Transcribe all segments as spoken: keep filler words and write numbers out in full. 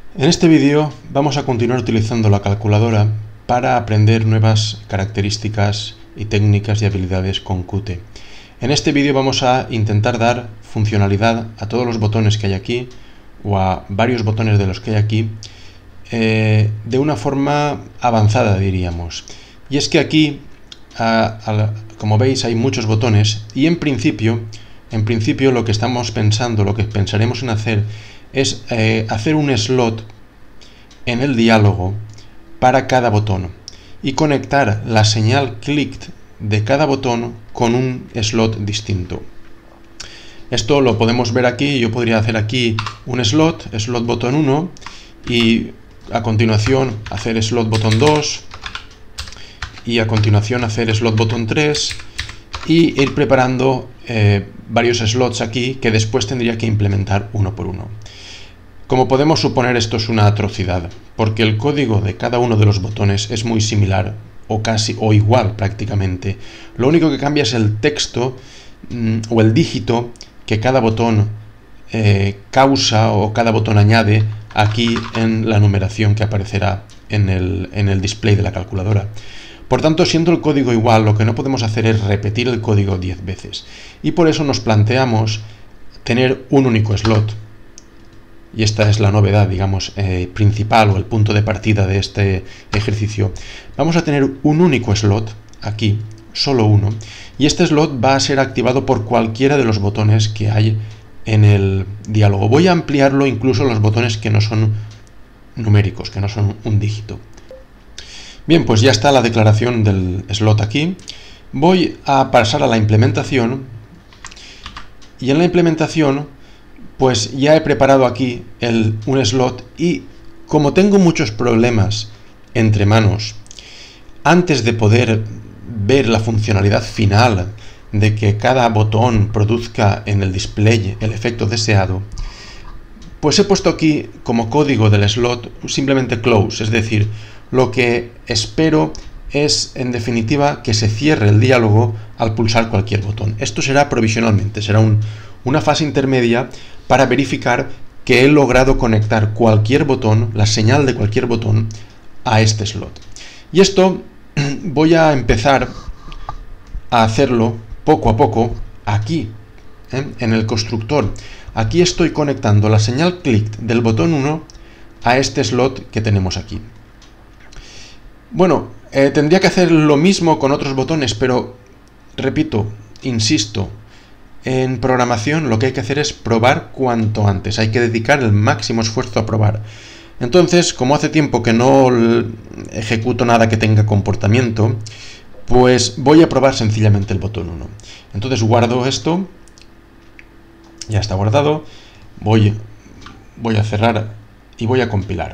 En este vídeo vamos a continuar utilizando la calculadora para aprender nuevas características y técnicas y habilidades con Qt. En este vídeo vamos a intentar dar funcionalidad a todos los botones que hay aquí o a varios botones de los que hay aquí eh, de una forma avanzada, diríamos. Y es que aquí, a, a, como veis, hay muchos botones y en principio, en principio lo que estamos pensando, lo que pensaremos en hacer es eh, hacer un slot en el diálogo para cada botón y conectar la señal clicked de cada botón con un slot distinto. Esto lo podemos ver aquí. Yo podría hacer aquí un slot, slot botón uno, y a continuación hacer slot botón dos, y a continuación hacer slot botón tres, y ir preparando eh, varios slots aquí que después tendría que implementar uno por uno. Como podemos suponer, esto es una atrocidad, porque el código de cada uno de los botones es muy similar, o casi, o igual prácticamente. Lo único que cambia es el texto mmm, o el dígito que cada botón eh, causa o cada botón añade aquí en la numeración que aparecerá en el, en el display de la calculadora. Por tanto, siendo el código igual, lo que no podemos hacer es repetir el código diez veces. Y por eso nos planteamos tener un único slot. Y esta es la novedad, digamos, eh, principal o el punto de partida de este ejercicio. Vamos a tener un único slot aquí, solo uno, y este slot va a ser activado por cualquiera de los botones que hay en el diálogo. Voy a ampliarlo incluso a los botones que no son numéricos, que no son un dígito. Bien, pues ya está la declaración del slot aquí. Voy a pasar a la implementación, y en la implementación pues ya he preparado aquí el, un slot, y como tengo muchos problemas entre manos, antes de poder ver la funcionalidad final de que cada botón produzca en el display el efecto deseado, pues he puesto aquí como código del slot simplemente close, es decir, lo que espero es, en definitiva, que se cierre el diálogo al pulsar cualquier botón. Esto será provisionalmente, será un, una fase intermedia para verificar que he logrado conectar cualquier botón, la señal de cualquier botón, a este slot. Y esto voy a empezar a hacerlo poco a poco aquí, ¿eh? en el constructor. Aquí estoy conectando la señal clicked del botón uno a este slot que tenemos aquí. Bueno, eh, tendría que hacer lo mismo con otros botones, pero repito, insisto, en programación lo que hay que hacer es probar cuanto antes. Hay que dedicar el máximo esfuerzo a probar. Entonces, como hace tiempo que no ejecuto nada que tenga comportamiento, pues voy a probar sencillamente el botón uno. Entonces guardo esto. Ya está guardado. Voy, voy a cerrar y voy a compilar.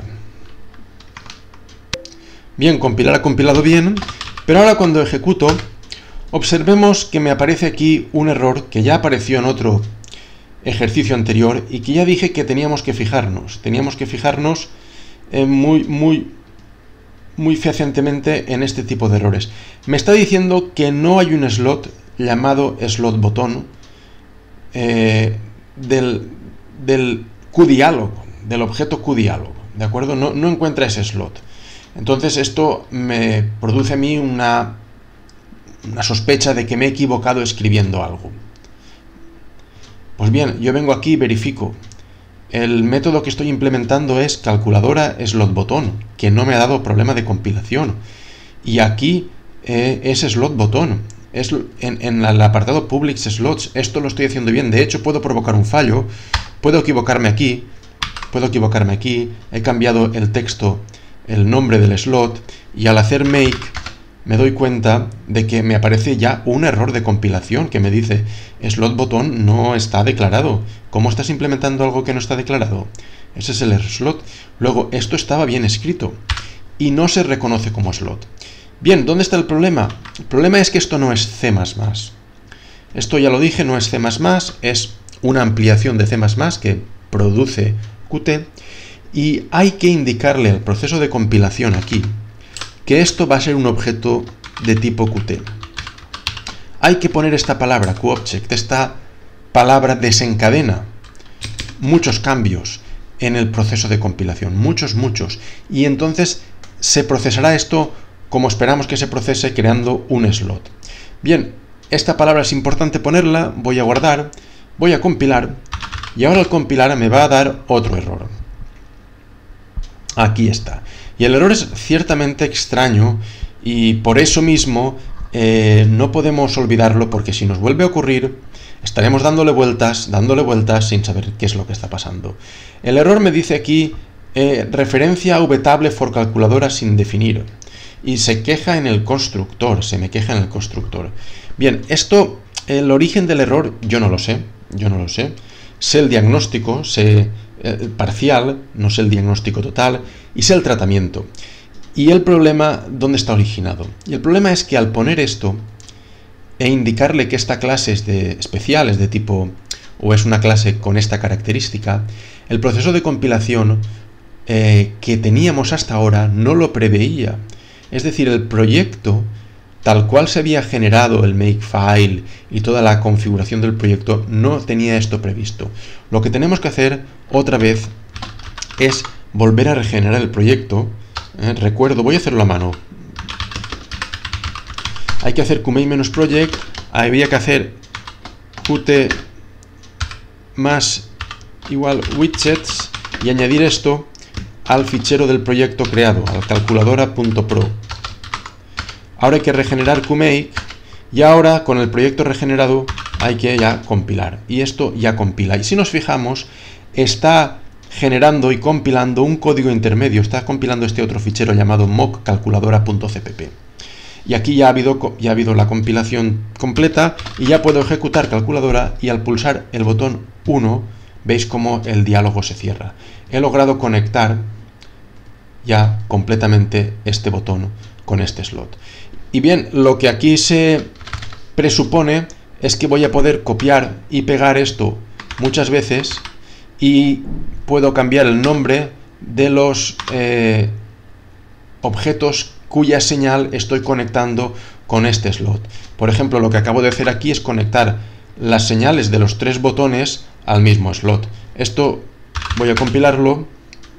Bien, compilar ha compilado bien, pero ahora cuando ejecuto, observemos que me aparece aquí un error que ya apareció en otro ejercicio anterior y que ya dije que teníamos que fijarnos. Teníamos que fijarnos eh, muy, muy, muy fehacientemente en este tipo de errores. Me está diciendo que no hay un slot llamado slot botón eh, del, del QDiálogo, del objeto QDiálogo, ¿de acuerdo? No, no encuentra ese slot. Entonces esto me produce a mí una... una sospecha de que me he equivocado escribiendo algo. Pues bien, yo vengo aquí y verifico. El método que estoy implementando es calculadora slot botón, que no me ha dado problema de compilación. Y aquí eh, es slot botón. Es en, en el apartado public slots. Esto lo estoy haciendo bien. De hecho, puedo provocar un fallo. Puedo equivocarme aquí. Puedo equivocarme aquí. He cambiado el texto, el nombre del slot, y al hacer make me doy cuenta de que me aparece ya un error de compilación que me dice slot botón no está declarado. ¿Cómo estás implementando algo que no está declarado? Ese es el error slot. Luego, esto estaba bien escrito y no se reconoce como slot. Bien, ¿dónde está el problema? El problema es que esto no es C más más. Esto ya lo dije, no es C más más, es una ampliación de C más más que produce Qt, y hay que indicarle al proceso de compilación aquí que esto va a ser un objeto de tipo Qt. Hay que poner esta palabra, QObject. Esta palabra desencadena muchos cambios en el proceso de compilación, muchos, muchos. Y entonces se procesará esto como esperamos que se procese, creando un slot. Bien, esta palabra es importante ponerla, voy a guardar, voy a compilar, y ahora al compilar me va a dar otro error. Aquí está. Y el error es ciertamente extraño, y por eso mismo eh, no podemos olvidarlo, porque si nos vuelve a ocurrir, estaremos dándole vueltas, dándole vueltas sin saber qué es lo que está pasando. El error me dice aquí, eh, referencia a vtable for calculadora sin definir. Y se queja en el constructor, se me queja en el constructor. Bien, esto, el origen del error, yo no lo sé, yo no lo sé. Sé el diagnóstico, sé el parcial, no sé el diagnóstico total, y sé el tratamiento. Y el problema, ¿dónde está originado? Y el problema es que al poner esto e indicarle que esta clase es de especial, es de tipo, o es una clase con esta característica, el proceso de compilación eh, que teníamos hasta ahora no lo preveía. Es decir, el proyecto, tal cual se había generado el makefile y toda la configuración del proyecto, no tenía esto previsto. Lo que tenemos que hacer otra vez es volver a regenerar el proyecto. Eh, recuerdo, voy a hacerlo a mano. Hay que hacer qmain-project, había que hacer qt más igual widgets y añadir esto al fichero del proyecto creado, al calculadora.pro. Ahora hay que regenerar qmake y ahora con el proyecto regenerado hay que ya compilar. Y esto ya compila. Y si nos fijamos, está generando y compilando un código intermedio. Está compilando este otro fichero llamado mock calculadora.cpp. Y aquí ya ha, habido, ya ha habido la compilación completa y ya puedo ejecutar calculadora y al pulsar el botón uno veis cómo el diálogo se cierra. He logrado conectar ya completamente este botón con este slot. Y bien, lo que aquí se presupone es que voy a poder copiar y pegar esto muchas veces y puedo cambiar el nombre de los eh, objetos cuya señal estoy conectando con este slot. Por ejemplo, lo que acabo de hacer aquí es conectar las señales de los tres botones al mismo slot. Esto voy a compilarlo.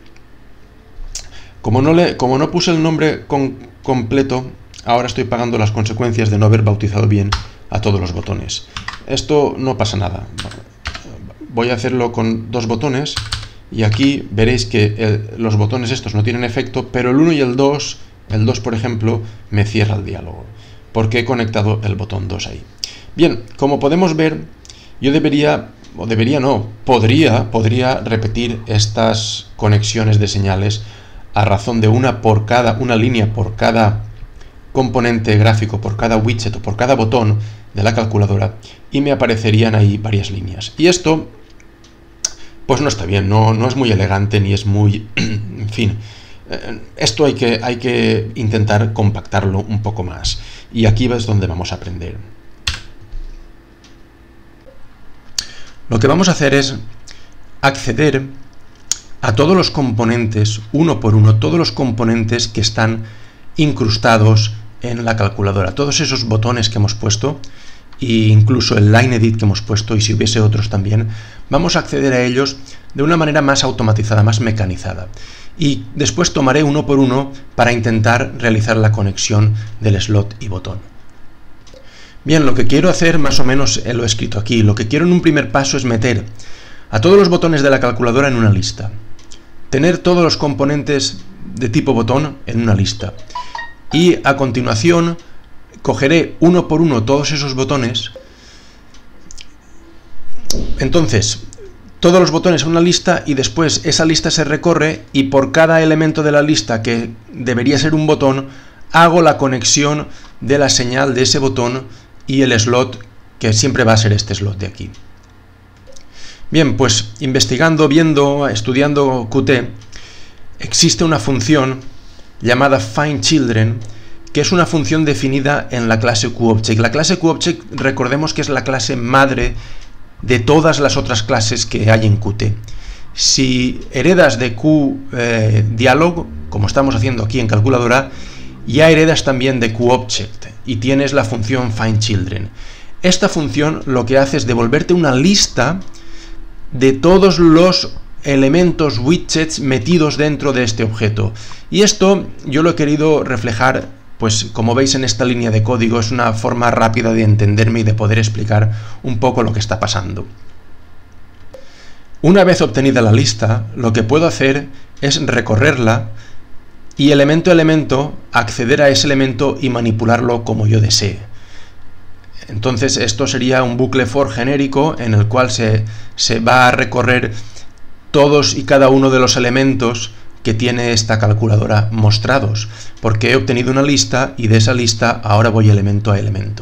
Como no, le, como no puse el nombre con, completo, ahora estoy pagando las consecuencias de no haber bautizado bien a todos los botones. Esto no pasa nada. Voy a hacerlo con dos botones y aquí veréis que el, los botones estos no tienen efecto, pero el uno y el dos, el dos por ejemplo, me cierra el diálogo, porque he conectado el botón dos ahí. Bien, como podemos ver, yo debería, o debería no, podría, podría repetir estas conexiones de señales a razón de una por cada, una línea por cada componente gráfico, por cada widget o por cada botón de la calculadora, y me aparecerían ahí varias líneas. Y esto, pues no está bien, no, no es muy elegante ni es muy, en fin, eh, esto hay que, hay que intentar compactarlo un poco más. Y aquí es donde vamos a aprender. Lo que vamos a hacer es acceder a todos los componentes, uno por uno, todos los componentes que están incrustados en la calculadora, todos esos botones que hemos puesto, e incluso el line edit que hemos puesto, y si hubiese otros también, vamos a acceder a ellos de una manera más automatizada, más mecanizada. Y después tomaré uno por uno para intentar realizar la conexión del slot y botón. Bien, lo que quiero hacer, más o menos lo he escrito aquí, lo que quiero en un primer paso es meter a todos los botones de la calculadora en una lista. Tener todos los componentes de tipo botón en una lista. Y a continuación cogeré uno por uno todos esos botones. Entonces, todos los botones en una lista y después esa lista se recorre y por cada elemento de la lista que debería ser un botón, hago la conexión de la señal de ese botón y el slot, que siempre va a ser este slot de aquí. Bien, pues investigando, viendo, estudiando Qt, existe una función llamada findChildren, que es una función definida en la clase QObject. La clase QObject, recordemos que es la clase madre de todas las otras clases que hay en Qt. Si heredas de QDialog, eh, como estamos haciendo aquí en calculadora, ya heredas también de QObject y tienes la función findChildren. Esta función lo que hace es devolverte una lista de todos los elementos, widgets metidos dentro de este objeto. Y esto yo lo he querido reflejar, pues como veis en esta línea de código, es una forma rápida de entenderme y de poder explicar un poco lo que está pasando. Una vez obtenida la lista, lo que puedo hacer es recorrerla y elemento a elemento acceder a ese elemento y manipularlo como yo desee. Entonces esto sería un bucle for genérico en el cual se, se va a recorrer todos y cada uno de los elementos que tiene esta calculadora mostrados, porque he obtenido una lista y de esa lista ahora voy elemento a elemento.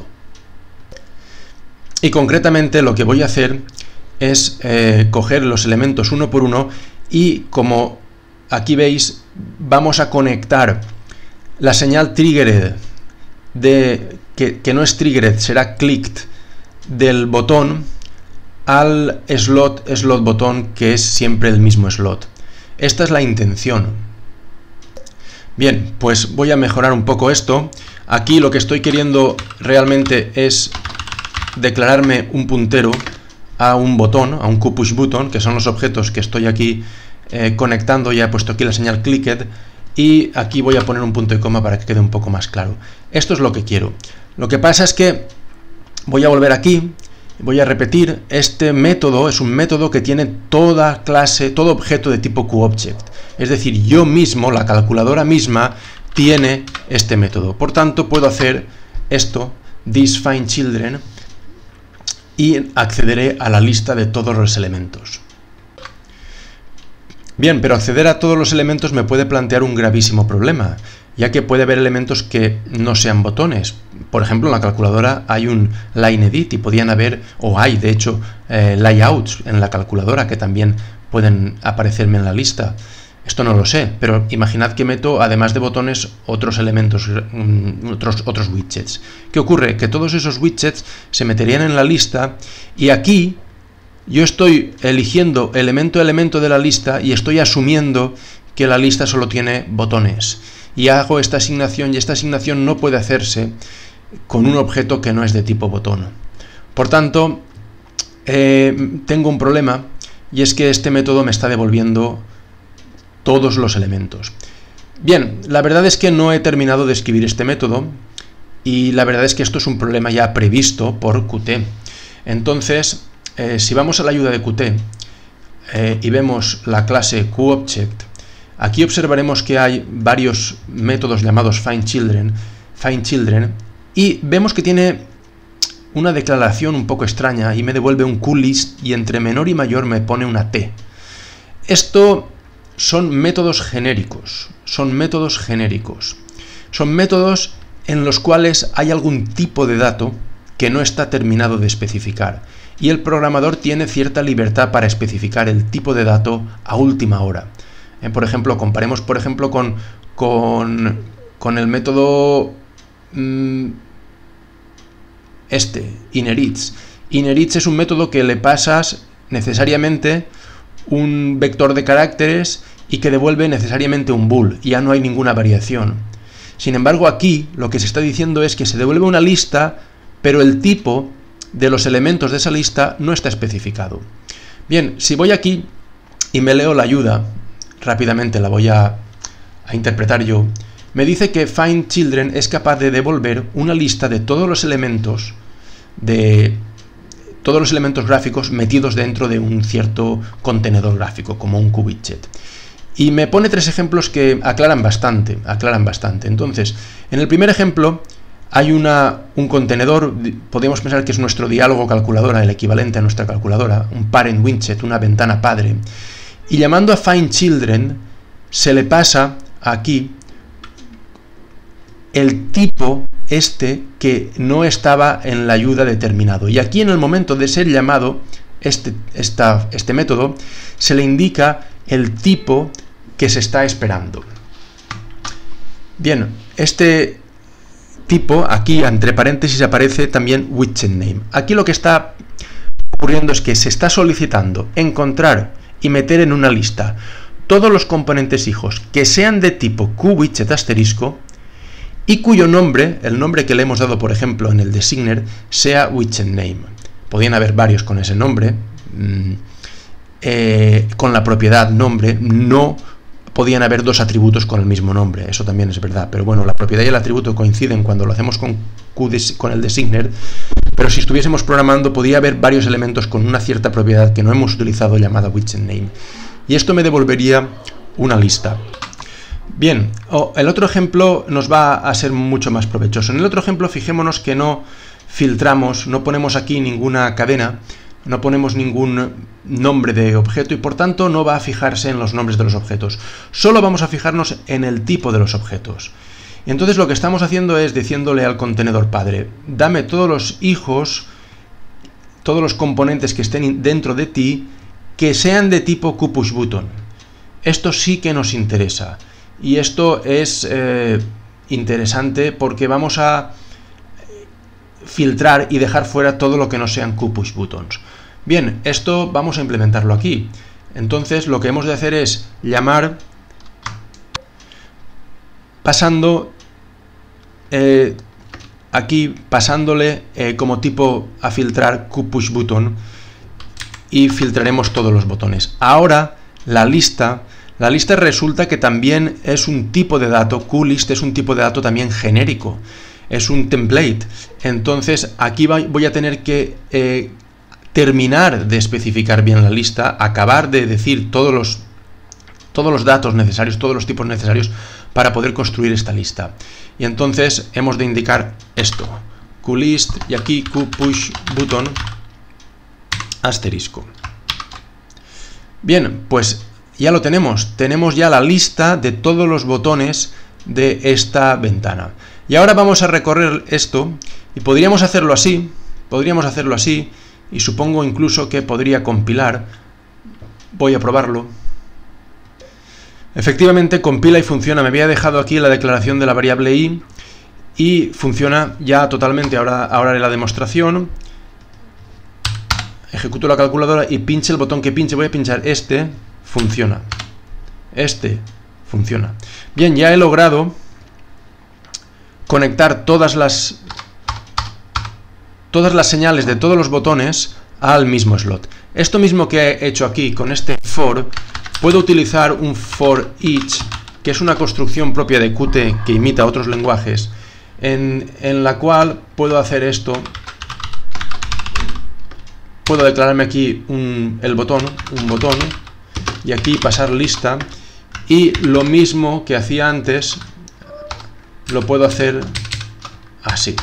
Y concretamente lo que voy a hacer es eh, coger los elementos uno por uno y, como aquí veis, vamos a conectar la señal triggered, de, que, que no es triggered, será clicked, del botón al slot, slot botón, que es siempre el mismo slot. Esta es la intención. Bien, pues voy a mejorar un poco esto. Aquí lo que estoy queriendo realmente es declararme un puntero a un botón, a un QPush button, que son los objetos que estoy aquí eh, conectando. Ya he puesto aquí la señal clicked y aquí voy a poner un punto y coma para que quede un poco más claro. Esto es lo que quiero. Lo que pasa es que voy a volver aquí, voy a repetir. Este método es un método que tiene toda clase, todo objeto de tipo QObject. Es decir, yo mismo, la calculadora misma, tiene este método. Por tanto, puedo hacer esto, thisFindChildren, y accederé a la lista de todos los elementos. Bien, pero acceder a todos los elementos me puede plantear un gravísimo problema, ya que puede haber elementos que no sean botones. Por ejemplo, en la calculadora hay un line edit y podían haber, o hay de hecho, eh, layouts en la calculadora que también pueden aparecerme en la lista. Esto no lo sé, pero imaginad que meto, además de botones, otros elementos, otros, otros widgets. ¿Qué ocurre? Que todos esos widgets se meterían en la lista y aquí yo estoy eligiendo elemento a elemento de la lista y estoy asumiendo que la lista solo tiene botones. Y hago esta asignación, y esta asignación no puede hacerse con un objeto que no es de tipo botón. Por tanto, eh, tengo un problema, y es que este método me está devolviendo todos los elementos. Bien, la verdad es que no he terminado de escribir este método, y la verdad es que esto es un problema ya previsto por Qt. Entonces, eh, si vamos a la ayuda de Qt eh, y vemos la clase QObject, aquí observaremos que hay varios métodos llamados FindChildren, FindChildren, y vemos que tiene una declaración un poco extraña y me devuelve un QList y entre menor y mayor me pone una T. Esto son métodos genéricos, son métodos genéricos. Son métodos en los cuales hay algún tipo de dato que no está terminado de especificar y el programador tiene cierta libertad para especificar el tipo de dato a última hora. Eh, por ejemplo, comparemos por ejemplo con, con, con el método mmm, este, inherits. Inherits es un método que le pasas necesariamente un vector de caracteres y que devuelve necesariamente un bool, ya no hay ninguna variación. Sin embargo, aquí lo que se está diciendo es que se devuelve una lista, pero el tipo de los elementos de esa lista no está especificado. Bien, si voy aquí y me leo la ayuda, rápidamente la voy a, a interpretar yo, me dice que FindChildren es capaz de devolver una lista de todos los elementos de todos los elementos gráficos metidos dentro de un cierto contenedor gráfico, como un QWidget. Y me pone tres ejemplos que aclaran bastante, aclaran bastante. Entonces, en el primer ejemplo hay una, un contenedor, podemos pensar que es nuestro diálogo calculadora, el equivalente a nuestra calculadora, un parent widget, una ventana padre. Y llamando a FindChildren, se le pasa aquí el tipo este que no estaba en la ayuda determinado. Y aquí en el momento de ser llamado este, esta, este método, se le indica el tipo que se está esperando. Bien, este tipo, aquí entre paréntesis aparece también widget name. Aquí lo que está ocurriendo es que se está solicitando encontrar y meter en una lista todos los componentes hijos que sean de tipo QWidget asterisco y cuyo nombre, el nombre que le hemos dado por ejemplo en el designer, sea widget name. Podían haber varios con ese nombre. eh, con la propiedad nombre, no podían haber dos atributos con el mismo nombre, eso también es verdad, pero bueno, la propiedad y el atributo coinciden cuando lo hacemos con, Q, con el designer, pero si estuviésemos programando podría haber varios elementos con una cierta propiedad que no hemos utilizado llamada widget name, y esto me devolvería una lista. Bien, oh, el otro ejemplo nos va a ser mucho más provechoso. En el otro ejemplo fijémonos que no filtramos, no ponemos aquí ninguna cadena, no ponemos ningún nombre de objeto y por tanto no va a fijarse en los nombres de los objetos. Solo vamos a fijarnos en el tipo de los objetos. Y entonces lo que estamos haciendo es diciéndole al contenedor padre, dame todos los hijos, todos los componentes que estén dentro de ti, que sean de tipo QPushButton. Esto sí que nos interesa. Y esto es eh, interesante porque vamos a filtrar y dejar fuera todo lo que no sean QPushButtons. Bien, esto vamos a implementarlo aquí. Entonces lo que hemos de hacer es llamar pasando eh, aquí pasándole eh, como tipo a filtrar QPushButton y filtraremos todos los botones. Ahora la lista la lista resulta que también es un tipo de dato. QList es un tipo de dato también genérico, es un template. Entonces aquí voy a tener que eh, terminar de especificar bien la lista, acabar de decir todos los, todos los datos necesarios, todos los tipos necesarios para poder construir esta lista. Y entonces hemos de indicar esto, QList y aquí QPushButton asterisco. Bien, pues ya lo tenemos, tenemos ya la lista de todos los botones de esta ventana. Y ahora vamos a recorrer esto y podríamos hacerlo así, podríamos hacerlo así y supongo incluso que podría compilar. Voy a probarlo. Efectivamente compila y funciona. Me había dejado aquí la declaración de la variable i y funciona ya totalmente. Ahora, ahora haré la demostración. Ejecuto la calculadora y pinche el botón que pinche. Voy a pinchar este. Funciona. Este funciona. Bien, ya he logrado conectar todas las todas las señales de todos los botones al mismo slot. Esto mismo que he hecho aquí con este for, puedo utilizar un for each, que es una construcción propia de Qt que imita otros lenguajes, en, en la cual puedo hacer esto. Puedo declararme aquí un, el botón, un botón, y aquí pasar lista, y lo mismo que hacía antes lo puedo hacer así,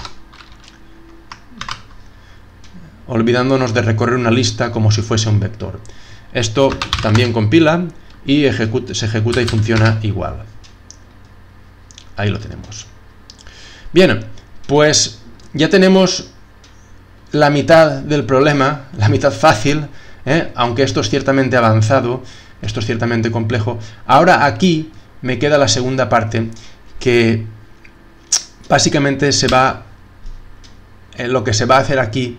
olvidándonos de recorrer una lista como si fuese un vector. Esto también compila y ejecuta, se ejecuta y funciona igual. Ahí lo tenemos. Bien, pues ya tenemos la mitad del problema, la mitad fácil, ¿eh? Aunque esto es ciertamente avanzado, esto es ciertamente complejo. Ahora aquí me queda la segunda parte, que básicamente se va, eh, lo que se va a hacer aquí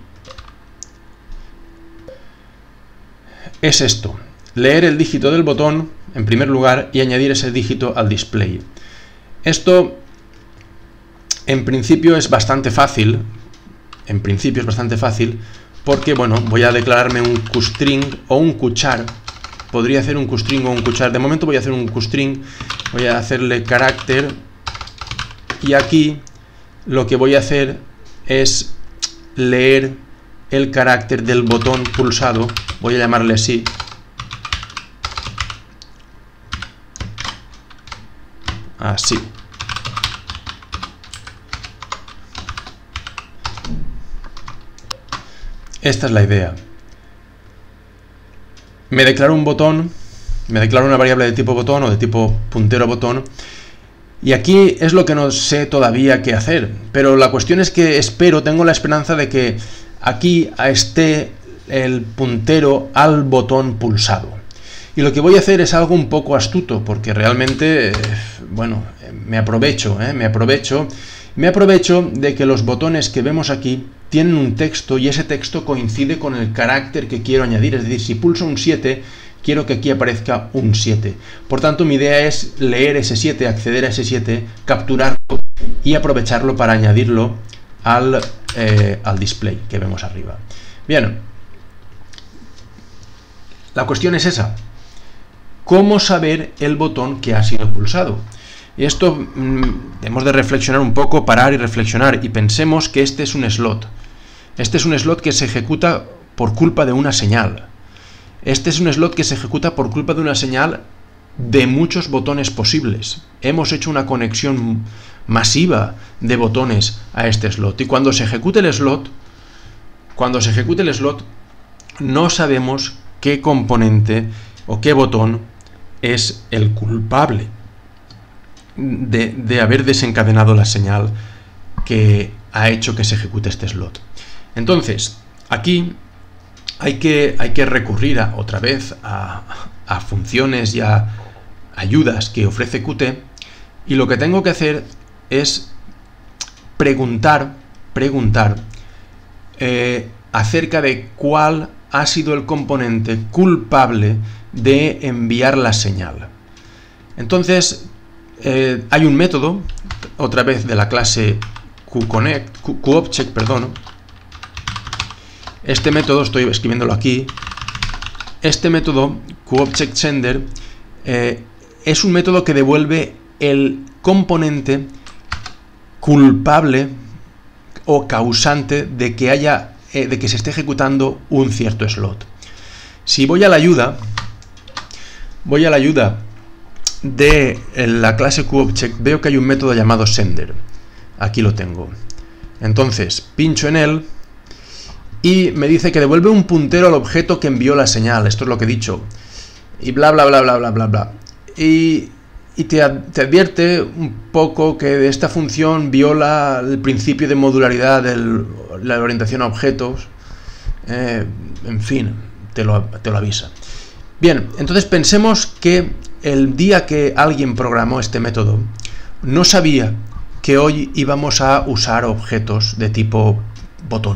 es esto: leer el dígito del botón en primer lugar y añadir ese dígito al display. Esto en principio es bastante fácil, en principio es bastante fácil, porque bueno, voy a declararme un QString o un QChar. Podría hacer un QString o un QChar. De momento voy a hacer un QString, voy a hacerle carácter, y aquí lo que voy a hacer es leer el carácter del botón pulsado. Voy a llamarle así. Así. Esta es la idea. Me declaro un botón, me declaro una variable de tipo botón o de tipo puntero botón, y aquí es lo que no sé todavía qué hacer, pero la cuestión es que espero, tengo la esperanza de que aquí esté el puntero al botón pulsado. Y lo que voy a hacer es algo un poco astuto, porque realmente, eh, bueno, me aprovecho, eh, me aprovecho, me aprovecho de que los botones que vemos aquí tienen un texto y ese texto coincide con el carácter que quiero añadir. Es decir, si pulso un siete, quiero que aquí aparezca un siete. Por tanto, mi idea es leer ese siete, acceder a ese siete, capturarlo y aprovecharlo para añadirlo al, eh, al display que vemos arriba. Bien. la cuestión es esa. ¿Cómo saber el botón que ha sido pulsado? Y esto mmm, hemos de reflexionar un poco, parar y reflexionar, y pensemos que este es un slot. Este es un slot que se ejecuta por culpa de una señal. Este es un slot que se ejecuta por culpa de una señal de muchos botones posibles. Hemos hecho una conexión masiva de botones a este slot. Y cuando se ejecute el slot, cuando se ejecute el slot, no sabemos qué componente o qué botón es el culpable de, de haber desencadenado la señal que ha hecho que se ejecute este slot. Entonces, aquí hay que, hay que recurrir a, otra vez a, a funciones y a ayudas que ofrece Qt, y lo que tengo que hacer es preguntar, preguntar eh, acerca de cuál ha sido el componente culpable de enviar la señal. Entonces, eh, hay un método, otra vez de la clase QConnect, QObject, perdón. Este método, estoy escribiéndolo aquí, este método, QObjectSender, eh, es un método que devuelve el componente culpable o causante de que haya, eh, de que se esté ejecutando un cierto slot. Si voy a la ayuda, voy a la ayuda de la clase QObject, veo que hay un método llamado sender. Aquí lo tengo. Entonces, pincho en él y me dice que devuelve un puntero al objeto que envió la señal. Esto es lo que he dicho. Y bla, bla, bla, bla, bla, bla, bla. Y, y te, te advierte un poco que de esta función viola el principio de modularidad de la orientación a objetos. Eh, en fin, te lo, te lo avisa. Bien, entonces pensemos que el día que alguien programó este método, no sabía que hoy íbamos a usar objetos de tipo botón.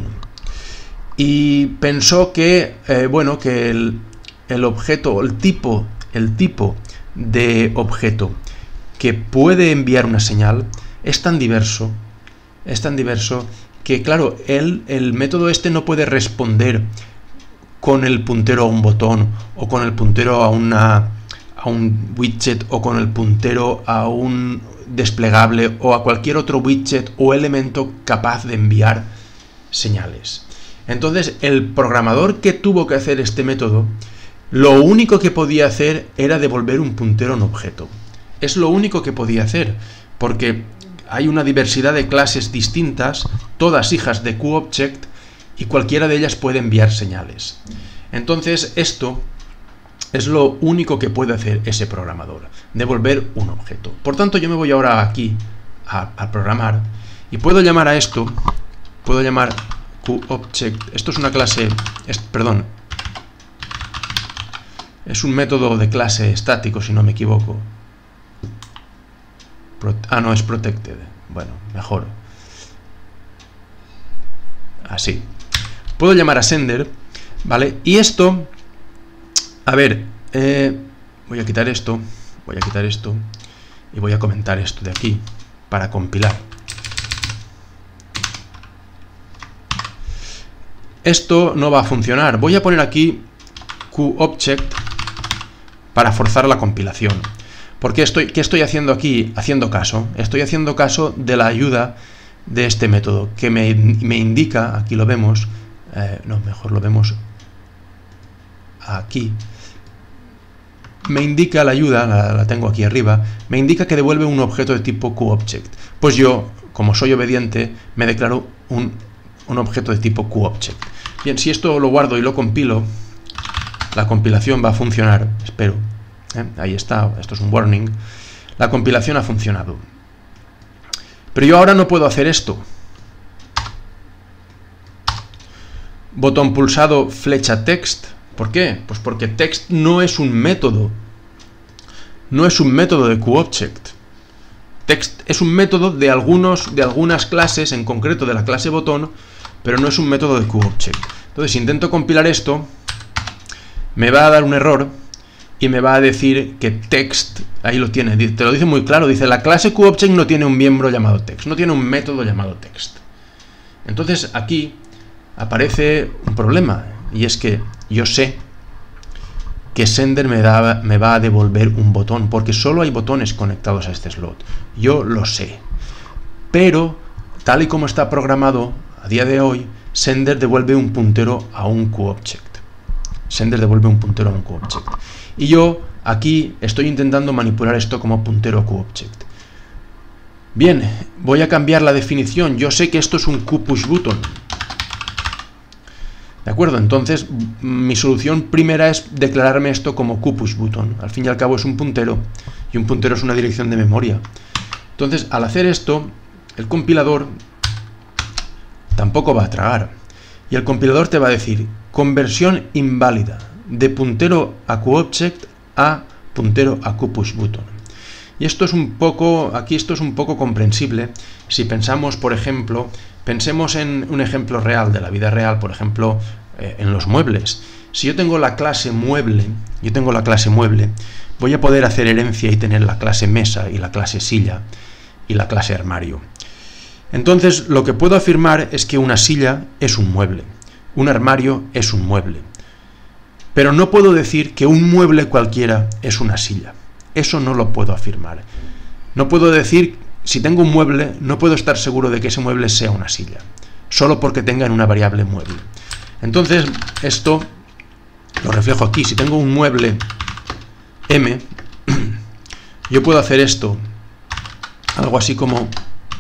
Y pensó que, eh, bueno, que el, el objeto, el tipo, el tipo de objeto que puede enviar una señal es tan diverso, es tan diverso que, claro, él, el método este no puede responder con el puntero a un botón o con el puntero a una a un widget o con el puntero a un desplegable o a cualquier otro widget o elemento capaz de enviar señales. Entonces, el programador que tuvo que hacer este método, lo único que podía hacer era devolver un puntero a un objeto. Es lo único que podía hacer, porque hay una diversidad de clases distintas, todas hijas de QObject, y cualquiera de ellas puede enviar señales. Entonces, esto es lo único que puede hacer ese programador, devolver un objeto. Por tanto, yo me voy ahora aquí a, a programar y puedo llamar a esto, puedo llamar QObject, esto es una clase, es, perdón, es un método de clase estático, si no me equivoco. Pro, ah, no, es protected, bueno, mejor. Así. Puedo llamar a sender, ¿vale? Y esto, a ver, eh, voy a quitar esto, voy a quitar esto y voy a comentar esto de aquí para compilar. Esto no va a funcionar. Voy a poner aquí QObject para forzar la compilación. ¿Por qué estoy, qué estoy haciendo aquí? Haciendo caso. Estoy haciendo caso de la ayuda de este método que me, me indica, aquí lo vemos, eh, no, mejor lo vemos aquí. Me indica la ayuda, la, la tengo aquí arriba, me indica que devuelve un objeto de tipo QObject. Pues yo, como soy obediente, me declaro un, un objeto de tipo QObject. Bien, si esto lo guardo y lo compilo, la compilación va a funcionar, espero. ¿eh? Ahí está, esto es un warning. La compilación ha funcionado. Pero yo ahora no puedo hacer esto. Botón pulsado, flecha text. ¿Por qué? Pues porque text no es un método. No es un método de QObject. Text es un método de, algunos, de algunas clases, en concreto de la clase botón, pero no es un método de QObject. Entonces, si intento compilar esto, me va a dar un error y me va a decir que text, ahí lo tiene, te lo dice muy claro, dice la clase QObject no tiene un miembro llamado text, no tiene un método llamado text. Entonces, aquí aparece un problema, y es que yo sé que Sender me, da, me va a devolver un botón, porque solo hay botones conectados a este slot. Yo lo sé. Pero, tal y como está programado a día de hoy, Sender devuelve un puntero a un QObject. Sender devuelve un puntero a un QObject. Y yo aquí estoy intentando manipular esto como puntero a QObject. Bien, voy a cambiar la definición. Yo sé que esto es un QPushButton. ¿De acuerdo? Entonces, mi solución primera es declararme esto como QPushButton. Al fin y al cabo es un puntero, y un puntero es una dirección de memoria. Entonces, al hacer esto, el compilador tampoco va a tragar. Y el compilador te va a decir, conversión inválida de puntero a QObject a puntero a QPushButton. Y esto es un poco, aquí esto es un poco comprensible si pensamos, por ejemplo, pensemos en un ejemplo real de la vida real, por ejemplo, eh, en los muebles. Si yo tengo la clase mueble, yo tengo la clase mueble, voy a poder hacer herencia y tener la clase mesa y la clase silla y la clase armario. Entonces, lo que puedo afirmar es que una silla es un mueble, un armario es un mueble. Pero no puedo decir que un mueble cualquiera es una silla. Eso no lo puedo afirmar. No puedo decir, si tengo un mueble, no puedo estar seguro de que ese mueble sea una silla, solo porque tenga en una variable mueble. Entonces, esto lo reflejo aquí. Si tengo un mueble M, yo puedo hacer esto, algo así como...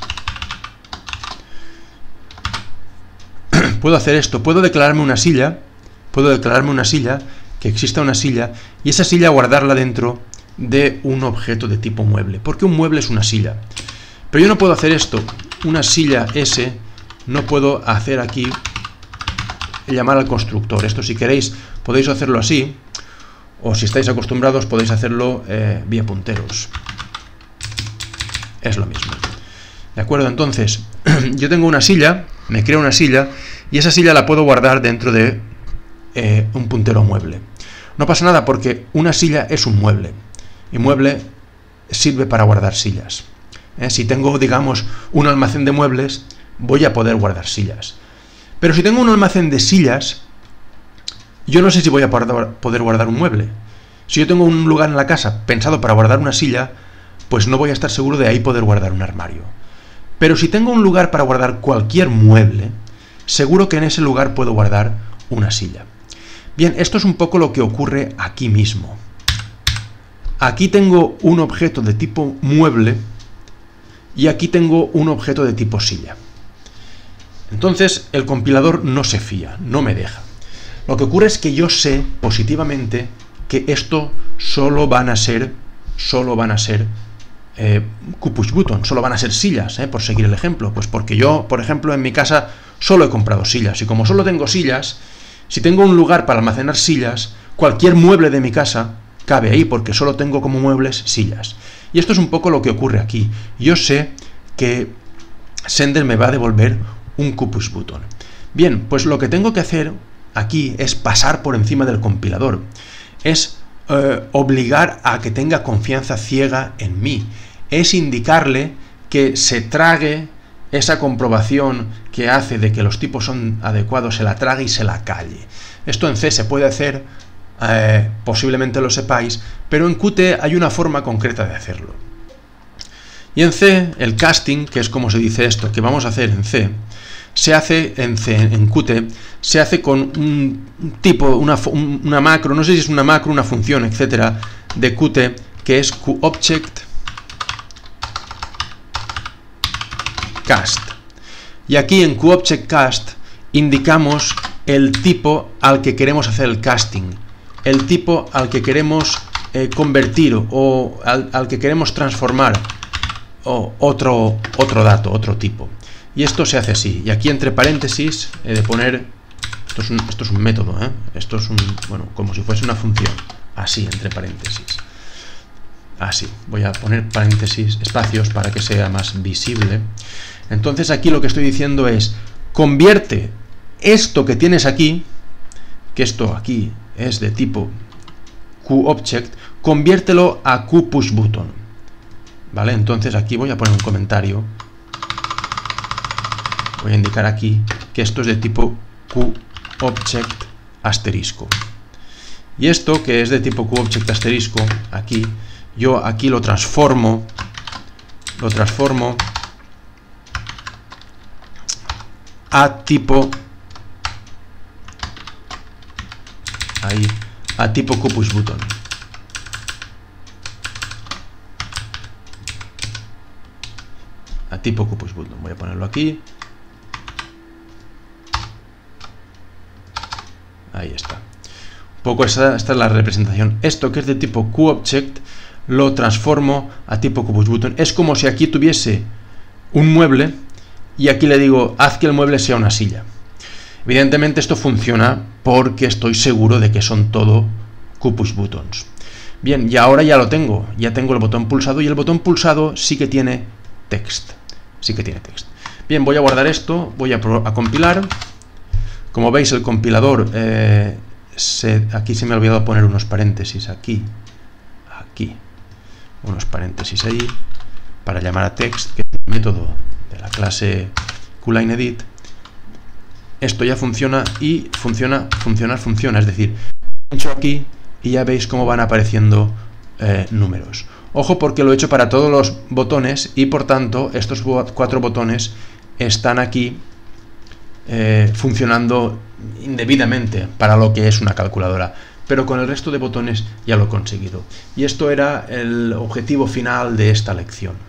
puedo hacer esto, puedo declararme una silla, puedo declararme una silla, que exista una silla, y esa silla guardarla dentro de un objeto de tipo mueble, porque un mueble es una silla. Pero yo no puedo hacer esto, una silla S, no puedo hacer aquí llamar al constructor. Esto, si queréis, podéis hacerlo así, o si estáis acostumbrados podéis hacerlo eh, vía punteros. Es lo mismo. ¿De acuerdo? Entonces, yo tengo una silla, me creo una silla, y esa silla la puedo guardar dentro de eh, un puntero mueble. No pasa nada porque una silla es un mueble. Y mueble sirve para guardar sillas. ¿Eh? Si tengo, digamos, un almacén de muebles, voy a poder guardar sillas. Pero si tengo un almacén de sillas, yo no sé si voy a poder guardar un mueble. Si yo tengo un lugar en la casa pensado para guardar una silla, pues no voy a estar seguro de ahí poder guardar un armario. Pero si tengo un lugar para guardar cualquier mueble, seguro que en ese lugar puedo guardar una silla. Bien, esto es un poco lo que ocurre aquí mismo. Aquí tengo un objeto de tipo mueble y aquí tengo un objeto de tipo silla. Entonces el compilador no se fía, no me deja. Lo que ocurre es que yo sé positivamente que esto solo van a ser, solo van a ser eh, QPushButton, solo van a ser sillas, eh, por seguir el ejemplo. Pues porque yo, por ejemplo, en mi casa solo he comprado sillas, y como solo tengo sillas, si tengo un lugar para almacenar sillas, cualquier mueble de mi casa cabe ahí, porque solo tengo como muebles sillas. Y esto es un poco lo que ocurre aquí. Yo sé que Sender me va a devolver un QPushButton. Bien, pues lo que tengo que hacer aquí es pasar por encima del compilador. Es eh, obligar a que tenga confianza ciega en mí. Es indicarle que se trague esa comprobación que hace de que los tipos son adecuados, se la trague y se la calle. Esto en C se puede hacer, eh, posiblemente lo sepáis, pero en Qt hay una forma concreta de hacerlo. Y en C, el casting, que es como se dice esto, que vamos a hacer en C, se hace en C, en Qt, se hace con un tipo, una, una macro, no sé si es una macro, una función, etcétera, de Qt, que es QObject cast. Y aquí en QObject cast indicamos el tipo al que queremos hacer el casting, el tipo al que queremos eh, convertir o al, al que queremos transformar o otro, otro dato, otro tipo. Y esto se hace así. Y aquí entre paréntesis he de poner, esto es un, esto es un método, ¿eh? Esto es un, bueno, como si fuese una función, así entre paréntesis. Así, voy a poner paréntesis, espacios para que sea más visible. Entonces aquí lo que estoy diciendo es, convierte esto que tienes aquí, que esto aquí es de tipo QObject, conviértelo a QPushButton. ¿Vale? Entonces aquí voy a poner un comentario. Voy a indicar aquí que esto es de tipo QObject asterisco. Y esto, que es de tipo QObject asterisco, aquí, yo aquí lo transformo, lo transformo a tipo, ahí, a tipo QPushButton. A tipo QPushButton. Voy a ponerlo aquí. Ahí está. Un poco esta, esta es la representación. Esto que es de tipo QObject lo transformo a tipo QPushButton. Es como si aquí tuviese un mueble y aquí le digo, haz que el mueble sea una silla. Evidentemente esto funciona porque estoy seguro de que son todo QPushButtons. Bien, y ahora ya lo tengo. Ya tengo el botón pulsado y el botón pulsado sí que tiene text. Sí que tiene text. Bien, voy a guardar esto, voy a, a compilar. Como veis, el compilador, eh, se, aquí se me ha olvidado poner unos paréntesis, aquí, aquí, unos paréntesis ahí, para llamar a text, que es el método de la clase QLineEdit. Esto ya funciona y funciona, funcionar, funciona, es decir, pincho aquí y ya veis cómo van apareciendo eh, números. Ojo, porque lo he hecho para todos los botones y por tanto estos cuatro botones están aquí eh, funcionando indebidamente para lo que es una calculadora, pero con el resto de botones ya lo he conseguido. Y esto era el objetivo final de esta lección.